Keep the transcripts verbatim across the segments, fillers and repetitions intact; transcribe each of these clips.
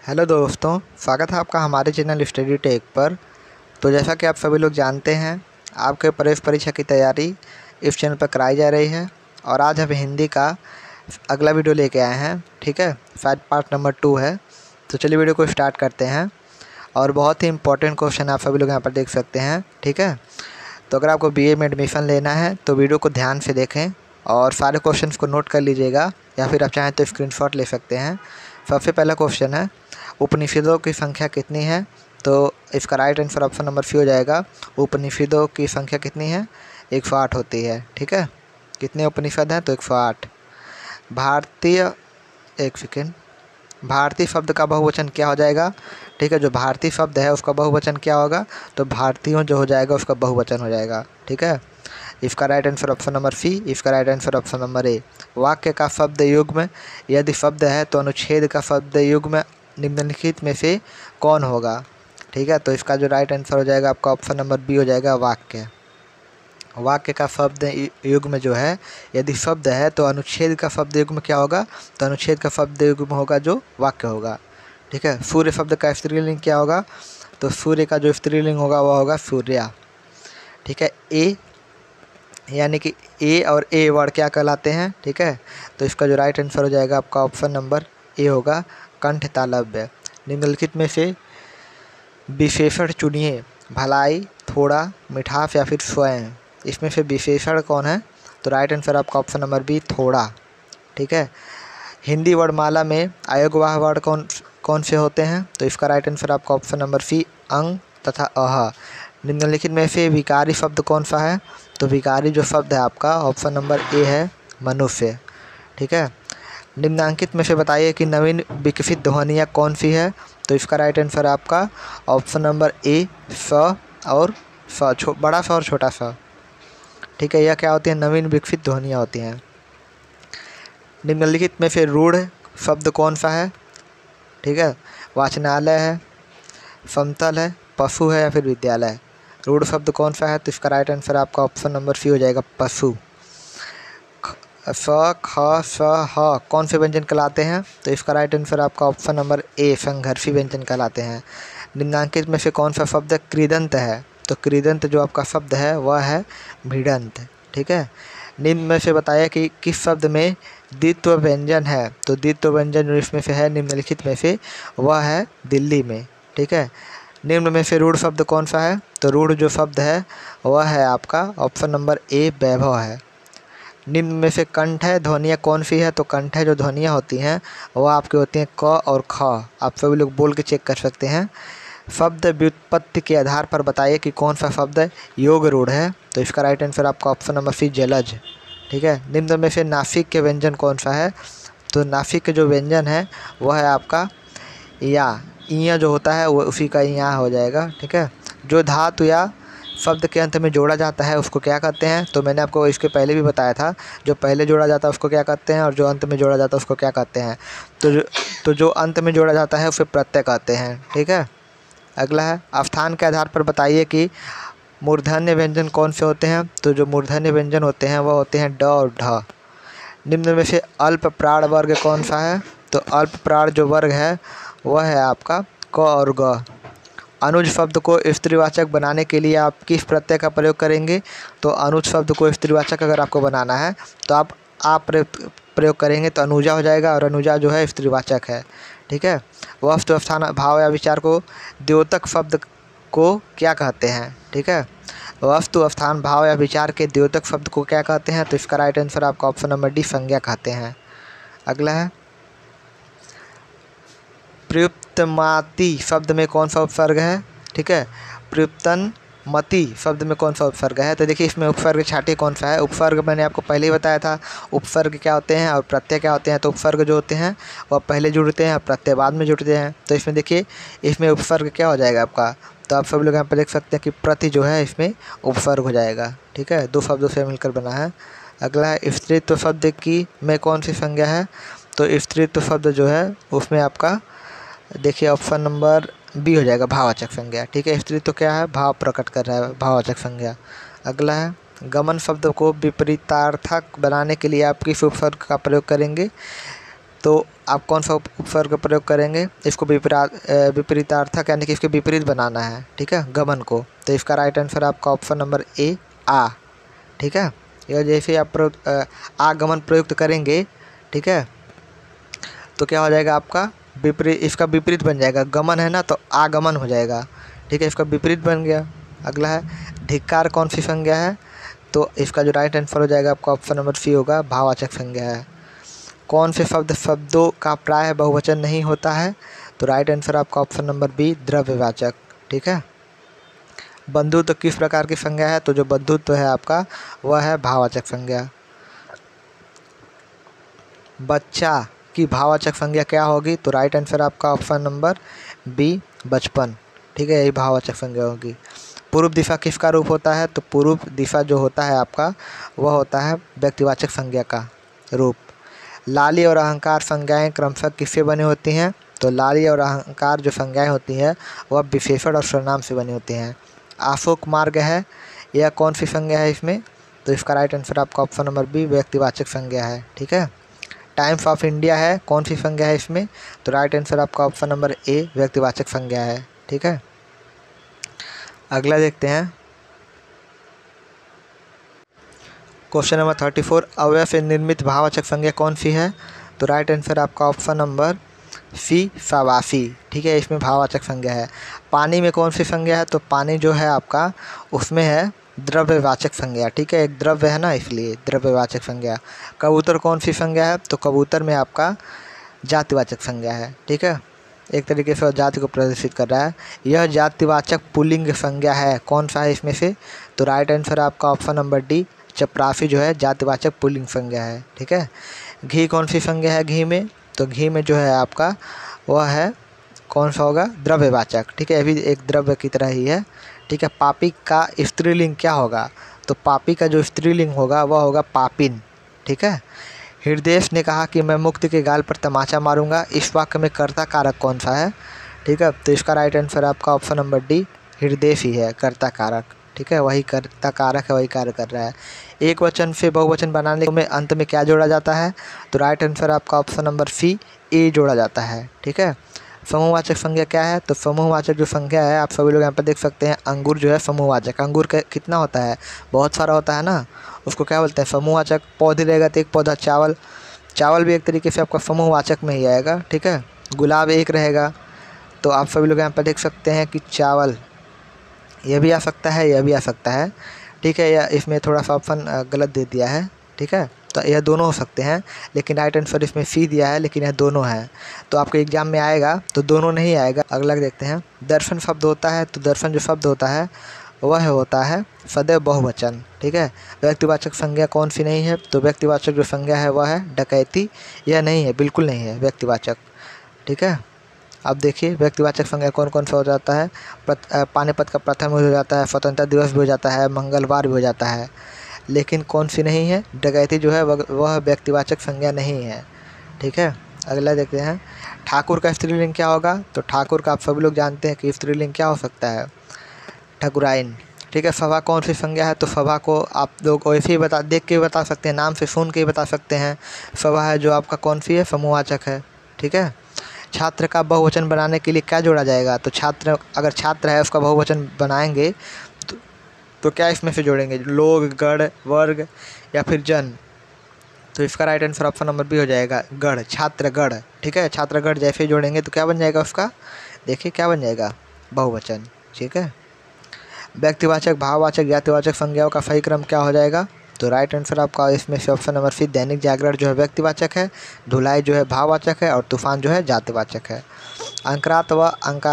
Hello दोस्तों, स्वागत है आपका हमारे चैनल स्टडी टेक पर। तो जैसा कि आप सभी लोग जानते हैं, आपके प्रवेश परीक्षा की तैयारी इस चैनल पर कराई जा रही है और आज हम हिंदी का अगला वीडियो लेके आए हैं। ठीक है, शायद पार्ट नंबर टू है। तो चलिए वीडियो को स्टार्ट करते हैं। और बहुत ही इंपॉर्टेंट क्वेश्चन आप सभी लोग यहाँ पर देख सकते हैं। ठीक है, तो अगर आपको बी ए में एडमिशन लेना है तो वीडियो को ध्यान से देखें और सारे क्वेश्चंस को नोट कर लीजिएगा, या फिर आप चाहें तो स्क्रीनशॉट ले सकते हैं। सबसे पहला क्वेश्चन है, उपनिषदों की संख्या कितनी है? तो इसका right answer option number C हो जाएगा। उपनिषदों की संख्या कितनी है? एक सौ आठ होती है। ठीक है, कितने उपनिषद हैं? तो एक सौ आठ। भारतीय एक सेकेंड भारतीय शब्द का बहुवचन क्या हो जाएगा? ठीक है, जो भारतीय शब्द है उसका बहुवचन क्या होगा? तो भारतीयों जो हो जाएगा उसका बहुवचन हो जाएगा। ठीक है, इसका right answer option number C. इसका right answer option number A. वाक्य का शब्द युग्म यदि शब्द है तो अनुच्छेद का शब्द युग्म निम्नलिखित में से कौन होगा? ठीक है, तो इसका जो राइट आंसर हो जाएगा आपका ऑप्शन नंबर बी हो जाएगा, वाक्य। वाक्य का शब्द युग्म जो है, यदि शब्द है तो अनुच्छेद का शब्द युग्म क्या होगा? तो अनुच्छेद का शब्द युग्म होगा जो वाक्य होगा। ठीक है, सूर्य शब्द का स्त्रीलिंग क्या होगा? तो सूर्य का जो स्त्रीलिंग होगा वह होगा सूर्या। ठीक है, ए यानी कि ए और ए वर्ड क्या कहलाते हैं? ठीक है, तो इसका जो राइट आंसर हो जाएगा आपका ऑप्शन नंबर ए होगा, कंठ तालव्य। निम्नलिखित में से विशेषण चुनिए, भलाई, थोड़ा, मिठास या फिर स्वयं। इसमें से विशेषण कौन है? तो राइट आंसर आपका ऑप्शन नंबर बी, थोड़ा। ठीक है, हिंदी वर्णमाला में अयोगवाह वर्ड कौन कौन से होते हैं? तो इसका राइट आंसर आपका ऑप्शन नंबर सी, अंग तथा अह। निम्नलिखित में से विकारी शब्द कौन सा है? तो विकारी जो शब्द है आपका ऑप्शन नंबर ए है, मनुष्य। ठीक है, निम्नांकित में से बताइए कि नवीन विकसित ध्वनियाँ कौन सी है? तो इसका राइट आंसर आपका ऑप्शन नंबर ए, स और स, छो बड़ा सा और छोटा सा। ठीक है, यह क्या होती है? नवीन विकसित ध्वनियाँ होती हैं। निम्नलिखित में से रूढ़ शब्द कौन सा है? ठीक है, वाचनालय है, समतल है, पशु है या फिर विद्यालय। रूढ़ शब्द कौन सा है? तो इसका राइट आंसर आपका ऑप्शन नंबर सी हो जाएगा, पशु। स, ख, स, ह कौन से व्यंजन कहलाते हैं? तो इसका राइट आंसर आपका ऑप्शन नंबर ए, संघर्षी व्यंजन कहलाते हैं। निम्नांकित में से कौन सा शब्द कृदंत है? तो कृदंत जो आपका शब्द है वह है भिडंत। ठीक है, निम्न में से बताया कि किस शब्द में द्वित्व व्यंजन है? तो द्वित्व व्यंजन जो इसमें से है निम्नलिखित में से वह है दिल्ली में। ठीक है, निम्न में से रूढ़ शब्द कौन सा है? तो रूढ़ जो शब्द है वह है आपका ऑप्शन नंबर ए, वैभव है। निम्न में से कंठ है ध्वनियाँ कौन सी है? तो कंठ है जो ध्वनियाँ होती हैं वह आपकी होती हैं क और ख। आप सभी लोग बोल के चेक कर सकते हैं। शब्द व्युत्पत्ति के आधार पर बताइए कि कौन सा शब्द योग रूढ़ है? तो इसका राइट आंसर आपका ऑप्शन नंबर सी, जलज। ठीक है, निम्न में से नासिक के व्यंजन कौन सा है? तो नासिक के जो व्यंजन है वह है आपका या, इया जो होता है वो उसी का इया हो जाएगा। ठीक है, जो धातु या शब्द के अंत में जोड़ा जाता है उसको क्या कहते हैं? तो मैंने आपको इसके पहले भी बताया था, जो पहले जोड़ा जाता है उसको क्या कहते हैं और जो अंत में जोड़ा जाता है उसको क्या कहते हैं? तो जो तो जो अंत में जोड़ा जाता है उसे प्रत्यय कहते हैं। ठीक है, अगला है, स्थान के आधार पर बताइए कि मूर्धन्य व्यंजन कौन से होते हैं? तो जो मूर्धन्य व्यंजन होते हैं वह होते हैं ड और ढ। निम्न में से अल्प प्राण वर्ग कौन सा है? तो अल्प प्राण जो वर्ग है वह है आपका क और ग। अनुज शब्द को स्त्रीवाचक बनाने के लिए आप किस प्रत्यय का प्रयोग करेंगे? तो अनुज शब्द को स्त्रीवाचक अगर आपको बनाना है तो आप आप प्रयोग प्रयोग करेंगे तो अनुजा हो जाएगा, और अनुजा जो है स्त्रीवाचक है। ठीक है, वस्तु, स्थान, भाव या विचार को द्योतक शब्द को क्या कहते हैं? ठीक है, वस्तु, स्थान, भाव या विचार के द्योतक शब्द को क्या कहते हैं? तो इसका राइट आंसर आपका ऑप्शन नंबर डी, संज्ञा कहते हैं। अगला है, प्रयुक्तमाति शब्द में कौन सा उपसर्ग है? ठीक है, प्रयुक्तन मति शब्द में कौन सा उपसर्ग है? तो देखिए इसमें उपसर्ग छाटिए कौन सा है। उपसर्ग मैंने आपको पहले ही बताया था उपसर्ग क्या होते हैं और प्रत्यय क्या होते हैं। तो उपसर्ग जो होते हैं वह पहले जुड़ते हैं और प्रत्यय बाद में जुड़ते हैं। तो इसमें देखिए इसमें उपसर्ग क्या हो जाएगा आपका? तो आप सब लोग यहाँ पर देख सकते हैं कि प्रति जो है इसमें उपसर्ग हो जाएगा। ठीक है, दो शब्दों से मिलकर बना है। अगला है, स्त्रीत्व शब्द की में कौन सी संज्ञा है? तो स्त्रीत्व शब्द जो है उसमें आपका देखिए ऑप्शन नंबर बी हो जाएगा, भाववाचक संज्ञा। ठीक है, स्त्री तो क्या है? भाव प्रकट कर रहा है, भाववाचक संज्ञा। अगला है, गमन शब्द को विपरीतार्थक बनाने के लिए आप किस उपसर्ग का प्रयोग करेंगे? तो आप कौन सा उपसर्ग का प्रयोग करेंगे? इसको विपरीत विपरीतार्थक यानी कि इसके विपरीत बनाना है, ठीक है, गमन को। तो इसका राइट आंसर आपका ऑप्शन नंबर ए आ, ठीक है। यह जैसे आप प्रयोग आगमन प्रयुक्त करेंगे, ठीक है, तो क्या हो जाएगा आपका विपरीत, इसका विपरीत बन जाएगा। गमन है ना, तो आगमन हो जाएगा, ठीक है, इसका विपरीत बन गया। अगला है धिक्कार, कौन सी संज्ञा है? तो इसका जो राइट आंसर हो जाएगा आपका ऑप्शन नंबर सी होगा, भाववाचक संज्ञा है। कौन से शब्द शब्दों का प्राय बहुवचन नहीं होता है? तो राइट आंसर आपका ऑप्शन नंबर बी, द्रव्यवाचक, ठीक है। बंधुत्व किस प्रकार की संज्ञा है? तो जो बंधुत्व है आपका वह है भाववाचक संज्ञा। बच्चा की भाववाचक संज्ञा क्या होगी? तो राइट आंसर आपका ऑप्शन नंबर बी, बचपन, ठीक है, यही भाववाचक संज्ञा होगी। पूर्व दिशा किसका रूप होता है? तो पूर्व दिशा जो होता है आपका वह होता है व्यक्तिवाचक संज्ञा का रूप। लाली और अहंकार संज्ञाएं क्रमशः किससे बनी होती हैं? तो लाली और अहंकार जो संज्ञाएं होती हैं वह विशेषण और सर्वनाम से बनी होती हैं। अशोक मार्ग है, यह कौन सी संज्ञा है इसमें? तो इसका राइट आंसर आपका ऑप्शन नंबर बी, व्यक्तिवाचक संज्ञा है, ठीक है। टाइम्स ऑफ इंडिया है, कौन सी संज्ञा है इसमें? तो राइट आंसर आपका ऑप्शन नंबर ए, व्यक्तिवाचक संज्ञा है, ठीक है। अगला देखते हैं क्वेश्चन नंबर थर्टी फोर, अवयव से निर्मित भाववाचक संज्ञा कौन सी है? तो राइट आंसर आपका ऑप्शन नंबर सी, शाबाशी, ठीक है, इसमें भाववाचक संज्ञा है। पानी में कौन सी संज्ञा है? तो पानी जो है आपका उसमें है द्रव्यवाचक संज्ञा, ठीक है, एक द्रव्य है ना, इसलिए द्रव्यवाचक संज्ञा। कबूतर कौन सी संज्ञा है? तो कबूतर में आपका जातिवाचक संज्ञा है, ठीक है, एक तरीके से जाति को प्रदर्शित कर रहा है। यह जातिवाचक पुल्लिंग संज्ञा है, कौन सा है इसमें से? तो राइट आंसर आपका ऑप्शन नंबर डी, चपरासी जो है जातिवाचक पुल्लिंग संज्ञा है, ठीक है। घी कौन सी संज्ञा है घी में? तो घी में जो है आपका वह है कौन सा होगा? द्रव्यवाचक, ठीक है, अभी एक द्रव्य की तरह ही है, ठीक है। पापी का स्त्रीलिंग क्या होगा? तो पापी का जो स्त्रीलिंग होगा वह होगा पापिन, ठीक है। हृदय ने कहा कि मैं मुक्ति के गाल पर तमाचा मारूंगा, इस वाक्य में कर्ता कारक कौन सा है? ठीक है, तो इसका राइट आंसर आपका ऑप्शन नंबर डी, हृदय ही है कर्ता कारक, ठीक है, वही कर्ता कारक है, वही कार्य कर रहा है। एक वचन से बहुवचन बनाने में अंत में क्या जोड़ा जाता है? तो राइट आंसर आपका ऑप्शन नंबर सी, ए जोड़ा जाता है, ठीक है। समूहवाचक संज्ञा क्या है? तो समूहवाचक जो संज्ञा है आप सभी लोग यहाँ पर देख सकते हैं, अंगूर जो है समूहवाचक, अंगूर का कितना होता है? बहुत सारा होता है ना, उसको क्या बोलते हैं? समूहवाचक। पौधे रहेगा तो एक पौधा, चावल, चावल भी एक तरीके से आपका समूहवाचक में ही आएगा, ठीक है। गुलाब एक रहेगा, तो आप सभी लोग यहाँ पर देख सकते हैं कि चावल, यह भी आ सकता है, यह भी आ सकता है, ठीक है, या इसमें थोड़ा सा ऑप्शन गलत दे दिया है, ठीक है, तो यह दोनों हो सकते हैं, लेकिन राइट आंसर इसमें सी दिया है, लेकिन यह दोनों है, तो आपके एग्जाम में आएगा तो दोनों नहीं आएगा। अगला देखते हैं, दर्शन शब्द होता है, तो दर्शन जो शब्द होता है वह होता है सदैव बहुवचन, ठीक है। व्यक्तिवाचक संज्ञा कौन सी नहीं है? तो व्यक्तिवाचक जो संज्ञा है वह है डकैती, यह नहीं है, बिल्कुल नहीं है व्यक्तिवाचक, ठीक है। अब देखिए व्यक्तिवाचक संज्ञा कौन कौन सा हो जाता है? पानीपत का प्रथम हो जाता है, स्वतंत्रता दिवस भी हो जाता है, मंगलवार भी हो जाता है, लेकिन कौन सी नहीं है? डकैती जो है वह व्यक्तिवाचक संज्ञा नहीं है, ठीक है। अगला देखते हैं, ठाकुर का स्त्रीलिंग क्या होगा? तो ठाकुर का आप सभी लोग जानते हैं कि स्त्रीलिंग क्या हो सकता है? ठकुराइन, ठीक है। सभा कौन सी संज्ञा है? तो सभा को आप लोग वैसे ही बता, देख के बता सकते हैं, नाम से सुन के ही बता सकते हैं। सभा है जो आपका कौन सी है? समूहवाचक है, ठीक है। छात्र का बहुवचन बनाने के लिए क्या जोड़ा जाएगा? तो छात्र, अगर छात्र है उसका बहुवचन बनाएंगे तो, तो क्या इसमें से जोड़ेंगे? लोग, गण, वर्ग या फिर जन? तो इसका right answer option number B हो जाएगा, गण, छात्रगण, ठीक है। छात्रगण जैसे ही जोड़ेंगे तो क्या बन जाएगा उसका? देखिए क्या बन जाएगा? बहुवचन, ठीक है। व्यक्तिवाचक, भाववाचक, जातिवाचक संज्ञाओं का सही क्रम क्या हो जाएगा? तो राइट आंसर आपका इसमें से ऑप्शन नंबर सी, दैनिक जागरण जो है व्यक्तिवाचक है, धुलाई जो है भाववाचक है और तूफान जो है जातिवाचक है। अंकरात व अंका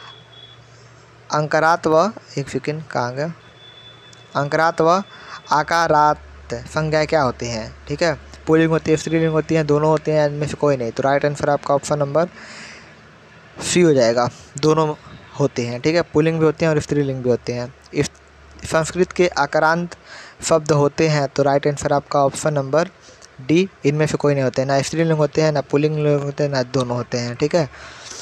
अंकरात व एक सेकेंड कहाँ गया? अंकरात व आकारात संज्ञाएं क्या होती हैं? ठीक है, पुल्लिंग होती है, स्त्रीलिंग होती है, दोनों होते हैं, इनमें से कोई नहीं। तो राइट आंसर आपका ऑप्शन नंबर सी हो जाएगा, दोनों होते हैं, ठीक है, पुल्लिंग भी होते हैं और स्त्रीलिंग भी होते हैं। इस संस्कृत के आकारांत शब्द होते हैं, तो राइट आंसर आपका ऑप्शन नंबर डी, इनमें से कोई नहीं होते, ना स्त्रीलिंग होते हैं, ना पुल्लिंग होते हैं, ना दोनों होते हैं, ठीक है।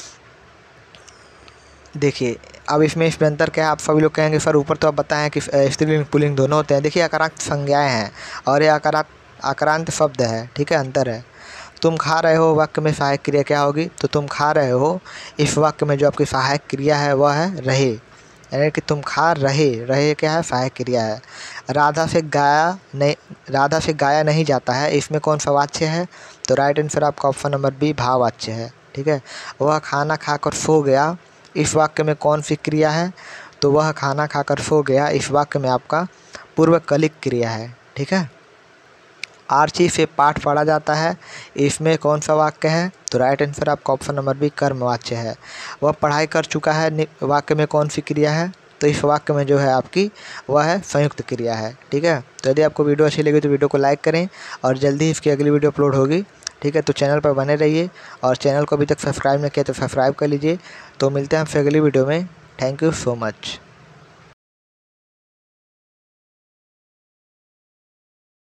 देखिए अब इसमें इसमें अंतर क्या है? आप सभी लोग कहेंगे सर ऊपर तो आप बताएं कि स्त्रीलिंग पुल्लिंग दोनों होते हैं। देखिए आकारांत संज्ञाएं हैं और ये आकारांत आकारांत शब्द है, ठीक है, अंतर है। तुम खा रहे हो वाक्य में सहायक क्रिया क्या होगी? तो तुम खा रहे हो, इस वाक्य में जो आपकी सहायक क्रिया है वह है रहे, यानी कि तुम खा रहे। रहे क्या है? सहायक क्रिया है। राधा से गाया नहीं राधा से गाया नहीं जाता है, इसमें कौन सा वाच्य है? तो राइट आंसर आपका ऑप्शन नंबर बी भाववाच्य है। ठीक है। वह खाना खाकर सो गया, इस वाक्य में कौन सी क्रिया है? तो वह खाना खाकर सो गया, इस वाक्य में आपका पूर्वकलिक क्रिया है। ठीक है। आरची से पाठ पढ़ा जाता है, इसमें कौन सा वाक्य है? तो राइट आंसर आपका ऑप्शन नंबर बी कर्मवाच्य है। वह पढ़ाई कर चुका है, वाक्य में कौन सी क्रिया है? तो इस वाक्य में जो है आपकी वह है संयुक्त क्रिया है। ठीक है। तो यदि आपको वीडियो अच्छी लगी तो वीडियो को लाइक करें और जल्दी इसकी अगली वीडियो अपलोड होगी। ठीक है। तो चैनल पर बने रहिए और चैनल को अभी तक सब्सक्राइब नहीं किया तो सब्सक्राइब कर लीजिए। तो मिलते हैं आपसे अगली वीडियो में। Thank you so much.